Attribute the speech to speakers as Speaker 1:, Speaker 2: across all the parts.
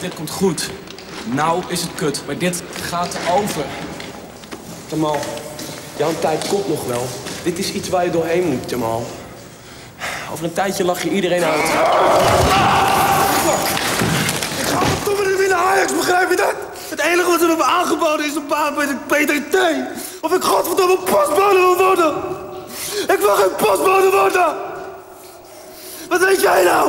Speaker 1: dit komt goed. Nou is het kut, maar dit gaat over.
Speaker 2: Jamal, jouw tijd komt nog wel. Dit is iets waar je doorheen moet, Jamal. Over een tijdje lach je iedereen uit.
Speaker 3: Ik ga toch niet weer naar Ajax, begrijp je dat? Het enige wat ze me hebben aangeboden is een baan bij de PTT. Of ik godverdomme postbode wil worden. Ik wil geen postbode worden. Wat weet jij nou?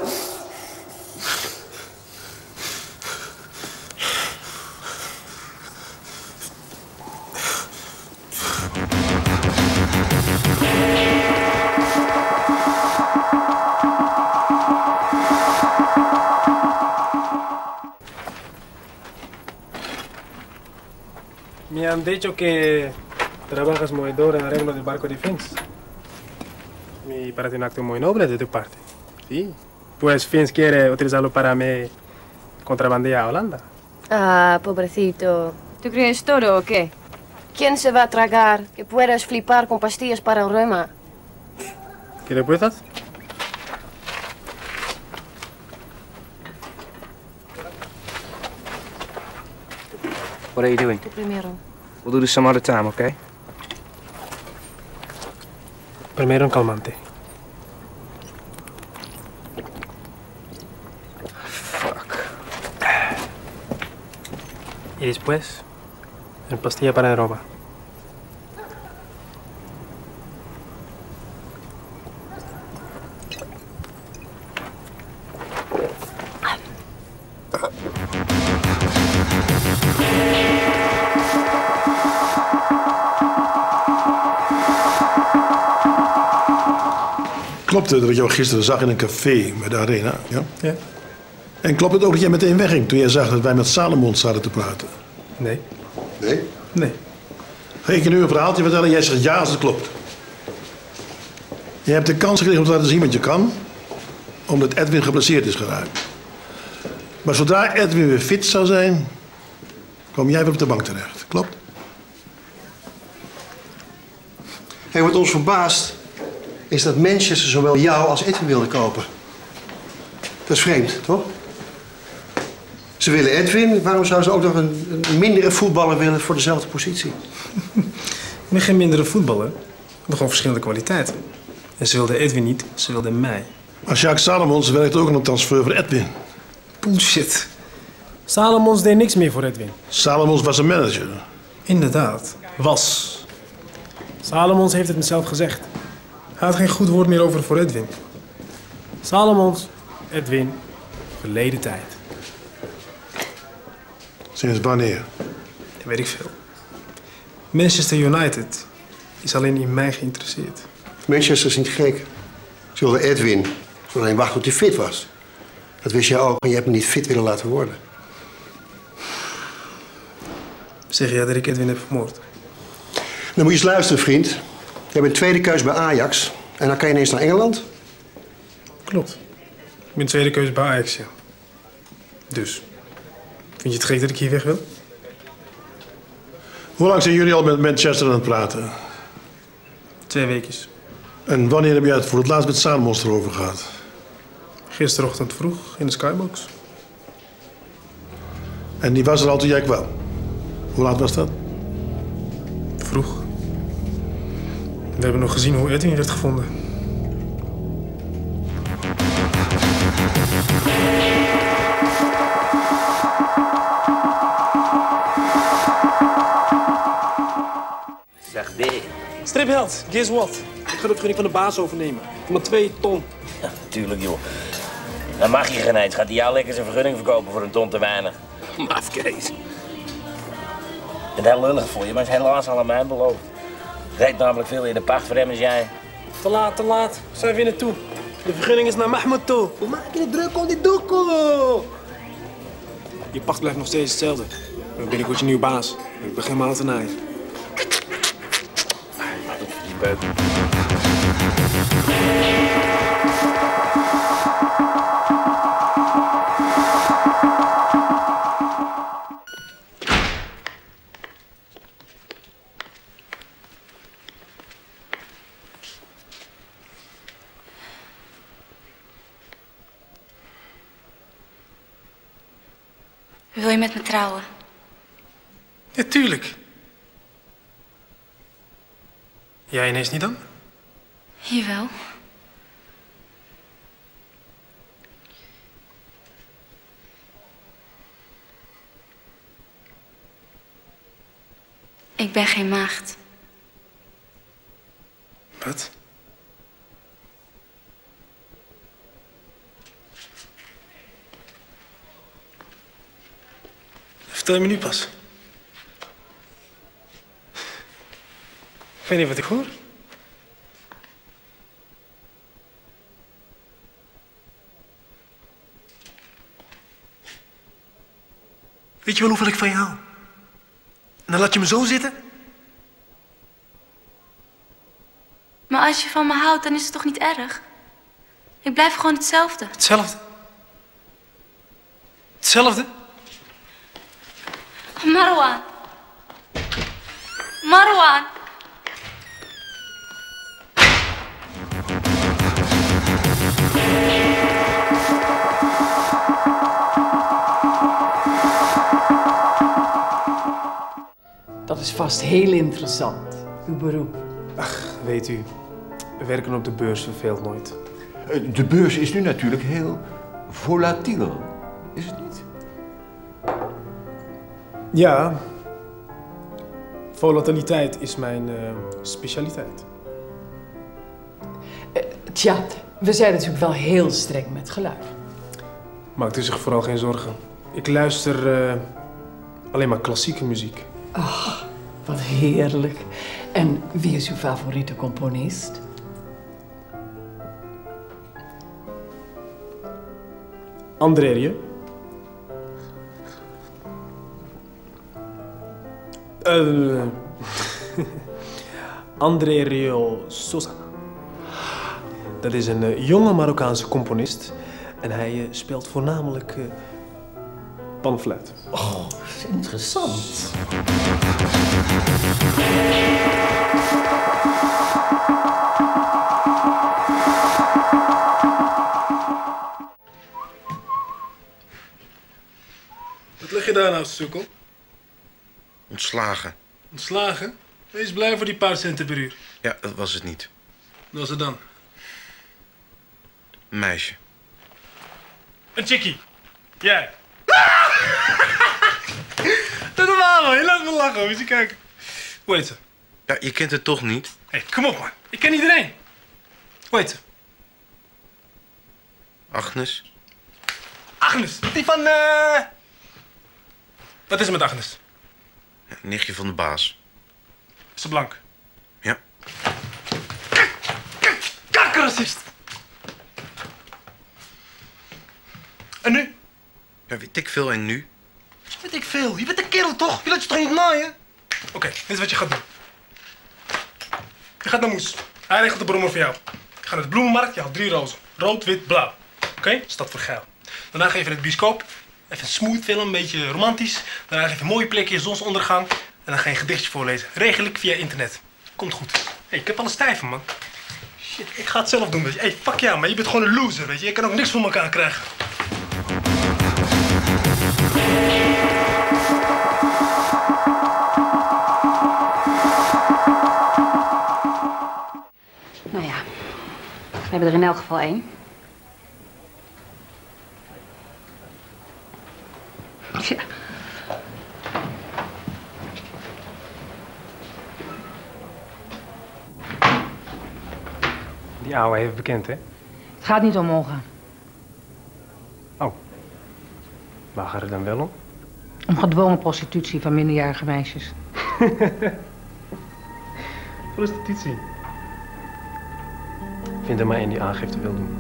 Speaker 4: Me han dicho que trabajas muy duro en arreglo del barco de Fins. Me parece un acto muy noble de tu parte. Sí. Pues Fins quiere utilizarlo para me contrabandear a Holanda.
Speaker 5: Ah, pobrecito.
Speaker 6: ¿Tú crees toro o qué?
Speaker 5: ¿Quién se va a tragar que puedas flipar con pastillas para el reuma?
Speaker 4: ¿Qué le puedes?
Speaker 7: What are you doing?
Speaker 5: Tú primero.
Speaker 7: We'll do this some other time, okay?
Speaker 4: Primero un calmante.
Speaker 7: Fuck.
Speaker 4: Y después, en pastilla para el reuma.
Speaker 3: Klopt het dat ik jou gisteren zag in een café bij de Arena? Ja?
Speaker 4: Ja.
Speaker 3: En klopt het ook dat jij meteen wegging toen jij zag dat wij met Salomon zaten te praten?
Speaker 4: Nee.
Speaker 3: Nee?
Speaker 4: Nee.
Speaker 3: Ga ik je nu een verhaaltje vertellen en jij zegt ja als het klopt. Je hebt de kans gekregen om te laten zien wat je kan, omdat Edwin geblesseerd is geraakt. Maar zodra Edwin weer fit zou zijn, kwam jij weer op de bank terecht. Klopt?
Speaker 8: Hey, wat ons verbaast is dat Manchester zowel jou als Edwin wilde kopen. Dat is vreemd, toch? Ze willen Edwin, waarom zouden ze ook nog een mindere voetballer willen voor dezelfde positie?
Speaker 4: Ik ben geen mindere voetballer. We hebben gewoon verschillende kwaliteiten. En ze wilden Edwin niet, ze wilden mij.
Speaker 3: Maar Jacques Salomons werkt ook aan een transfer voor Edwin.
Speaker 4: Bullshit. Salomons deed niks meer voor Edwin.
Speaker 3: Salomons was een manager.
Speaker 4: Inderdaad, was. Salomons heeft het mezelf gezegd. Hij had geen goed woord meer over voor Edwin. Salomons, Edwin, verleden tijd.
Speaker 3: Sinds wanneer?
Speaker 4: Dat weet ik veel. Manchester United is alleen in mij geïnteresseerd.
Speaker 8: Manchester is niet gek. Ze wilden Edwin. Ze wilden alleen wachten tot hij fit was. Dat wist jij ook, maar je hebt hem niet fit willen laten worden.
Speaker 4: Zeg jij dat ik Edwin heb vermoord?
Speaker 8: Dan moet je eens luisteren, vriend. Je bent tweede keus bij Ajax. En dan kan je ineens naar Engeland.
Speaker 4: Klopt. Ik ben tweede keuze bij Ajax, ja. Dus, vind je het gek dat ik hier weg wil?
Speaker 3: Hoe lang zijn jullie al met Manchester aan het praten?
Speaker 4: 2 weken.
Speaker 3: En wanneer heb jij het voor het laatst met Salomons erover gehad?
Speaker 4: Gisterochtend vroeg in de skybox.
Speaker 3: En die was er al toen jij kwam? Hoe laat was dat?
Speaker 4: Vroeg. We hebben nog gezien hoe Edwin werd gevonden.
Speaker 9: Zeg B.
Speaker 2: Stripheld, guess what? Ik ga de vergunning van de baas overnemen. Voor maar 2 ton.
Speaker 9: Ja, tuurlijk joh. Dan mag je geen eens. Gaat hij jou lekker zijn vergunning verkopen voor een ton te weinig.
Speaker 2: Mafkees.
Speaker 9: Het is heel lullig voor je, maar het is helaas al aan mij beloofd. Rijdt namelijk veel in de pacht voor hem als jij.
Speaker 2: Te laat, te laat. Zijn we naartoe? De vergunning is naar Mahmoud toe. Hoe maak je het druk om die doekoe? Je pacht blijft nog steeds hetzelfde. Ik ben binnenkort je nieuwe baas. Ik begin me aan te naaien.
Speaker 9: Die beuk.
Speaker 6: Wil je met me trouwen?
Speaker 4: Ja, tuurlijk. Jij ineens niet dan?
Speaker 6: Jawel. Ik ben geen maagd.
Speaker 4: Wat? Vertel je me nu pas. Ik weet niet wat ik hoor. Weet je wel hoeveel ik van je hou? En dan laat je me zo zitten?
Speaker 6: Maar als je van me houdt, dan is het toch niet erg? Ik blijf gewoon hetzelfde.
Speaker 4: Hetzelfde? Hetzelfde?
Speaker 6: Marwan. Marwan.
Speaker 10: Dat is vast heel interessant, uw beroep.
Speaker 4: Ach, weet u, werken op de beurs verveelt nooit.
Speaker 11: De beurs is nu natuurlijk heel volatiel, is het niet?
Speaker 4: Ja, volatiliteit is mijn specialiteit.
Speaker 10: Tja, we zijn natuurlijk wel heel streng met geluid.
Speaker 4: Maakt u zich vooral geen zorgen. Ik luister alleen maar klassieke muziek.
Speaker 10: Ach, wat heerlijk. En wie is uw favoriete componist?
Speaker 4: André Rieu. André Rieu Sosa. Dat is een jonge Marokkaanse componist. En hij speelt voornamelijk panfluit.
Speaker 10: Oh, interessant.
Speaker 4: Wat lig je daar nou, sukkel?
Speaker 12: Ontslagen.
Speaker 4: Ontslagen? Wees blij voor die paar centen per uur.
Speaker 12: Ja, dat was het niet.
Speaker 4: Wat was het dan?
Speaker 12: Een meisje.
Speaker 4: Een chickie. Jij. Dat is normaal, man. Je laat me lachen. Moet je kijken. Hoe heet ze?
Speaker 12: Ja, je kent het toch niet?
Speaker 4: Hé, kom op, man. Ik ken iedereen. Hoe heet ze?
Speaker 12: Agnes.
Speaker 4: Agnes. Die van, Wat is er met Agnes?
Speaker 12: Ja, nichtje van de baas.
Speaker 4: Is ze blank?
Speaker 12: Ja.
Speaker 4: Kakkerracist. En nu?
Speaker 12: Ja, weet ik veel en nu?
Speaker 4: Weet ik veel. Je bent een kerel, toch? Je laat je toch niet naaien? Oké, dit is wat je gaat doen. Je gaat naar Moes. Hij regelt de brommer voor jou. Je gaat naar de bloemenmarkt, je haalt 3 rozen. Rood, wit, blauw. Oké? Stad voor geil. Daarna ga je naar de bioscoop. Even een smooth film, een beetje romantisch. Daarna ga je een mooie plekje, zonsondergang. En dan ga je een gedichtje voorlezen. Regel ik via internet. Komt goed. Hé, ik heb al een stijve, man. Shit, ik ga het zelf doen, weet je. Hé, fuck jou, maar je bent gewoon een loser, weet je. Je kan ook niks voor elkaar krijgen.
Speaker 13: Nou ja, we hebben er in elk geval 1. Tja.
Speaker 4: Die ouwe heeft bekend, hè?
Speaker 13: Het gaat niet om Olga.
Speaker 4: Oh. Waar gaat het dan wel om?
Speaker 13: Om gedwongen prostitutie van minderjarige meisjes.
Speaker 4: Prostitutie. Vind er maar één die aangifte wil doen.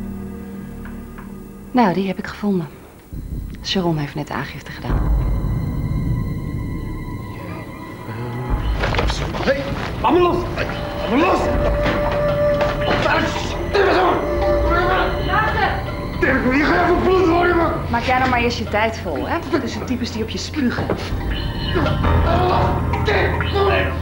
Speaker 13: Nou, die heb ik gevonden. Sharon heeft net aangifte gedaan.
Speaker 3: Hé, laat me los! Laat me los! Je gaat even bloed worden, man!
Speaker 13: Maak jij nou maar eerst je tijd vol, hè? Dat is de types die op je spugen.
Speaker 3: Laat me los!